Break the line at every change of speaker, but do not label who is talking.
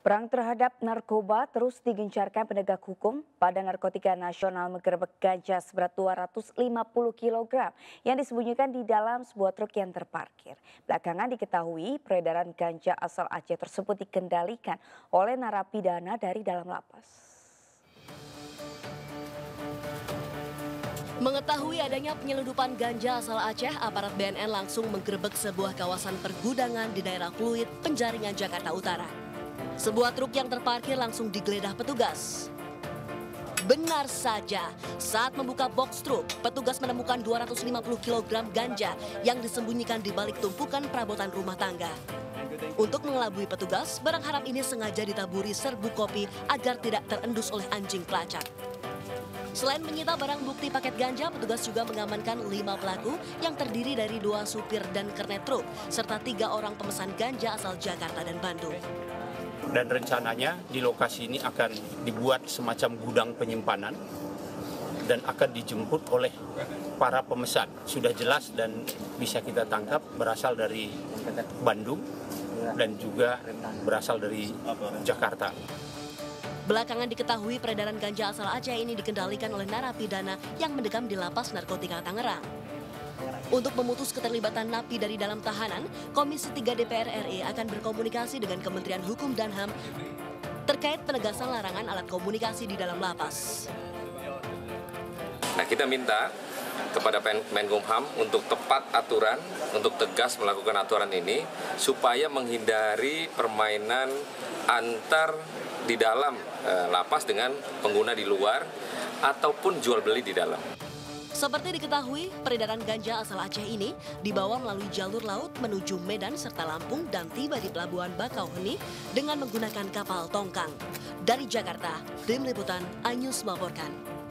Perang terhadap narkoba terus digencarkan penegak hukum. Badan Narkotika Nasional menggerebek ganja seberat 250 kg yang disembunyikan di dalam sebuah truk yang terparkir. Belakangan diketahui peredaran ganja asal Aceh tersebut dikendalikan oleh narapidana dari dalam lapas.
Mengetahui adanya penyelundupan ganja asal Aceh, aparat BNN langsung menggerebek sebuah kawasan pergudangan di daerah Pluit, Penjaringan, Jakarta Utara. Sebuah truk yang terparkir langsung digeledah petugas. Benar saja, saat membuka box truk, petugas menemukan 250 kg ganja yang disembunyikan di balik tumpukan perabotan rumah tangga. Untuk mengelabui petugas, barang haram ini sengaja ditaburi serbuk kopi agar tidak terendus oleh anjing pelacak. Selain menyita barang bukti paket ganja, petugas juga mengamankan 5 pelaku yang terdiri dari 2 supir dan kernet truk, serta 3 orang pemesan ganja asal Jakarta dan Bandung.
Dan rencananya di lokasi ini akan dibuat semacam gudang penyimpanan dan akan dijemput oleh para pemesan. Sudah jelas dan bisa kita tangkap berasal dari Bandung dan juga berasal dari Jakarta.
Belakangan diketahui peredaran ganja asal Aceh ini dikendalikan oleh narapidana yang mendekam di Lapas Narkotika Tangerang. Untuk memutus keterlibatan napi dari dalam tahanan, Komisi 3 DPR RI akan berkomunikasi dengan Kementerian Hukum dan HAM terkait penegasan larangan alat komunikasi di dalam lapas.
Nah, kita minta kepada Menkumham untuk tepat aturan, untuk tegas melakukan aturan ini, supaya menghindari permainan antar di dalam lapas dengan pengguna di luar, ataupun jual beli di dalam.
Seperti diketahui, peredaran ganja asal Aceh ini dibawa melalui jalur laut menuju Medan serta Lampung dan tiba di Pelabuhan Bakauheni dengan menggunakan kapal tongkang. Dari Jakarta, Tim Liputan iNews melaporkan.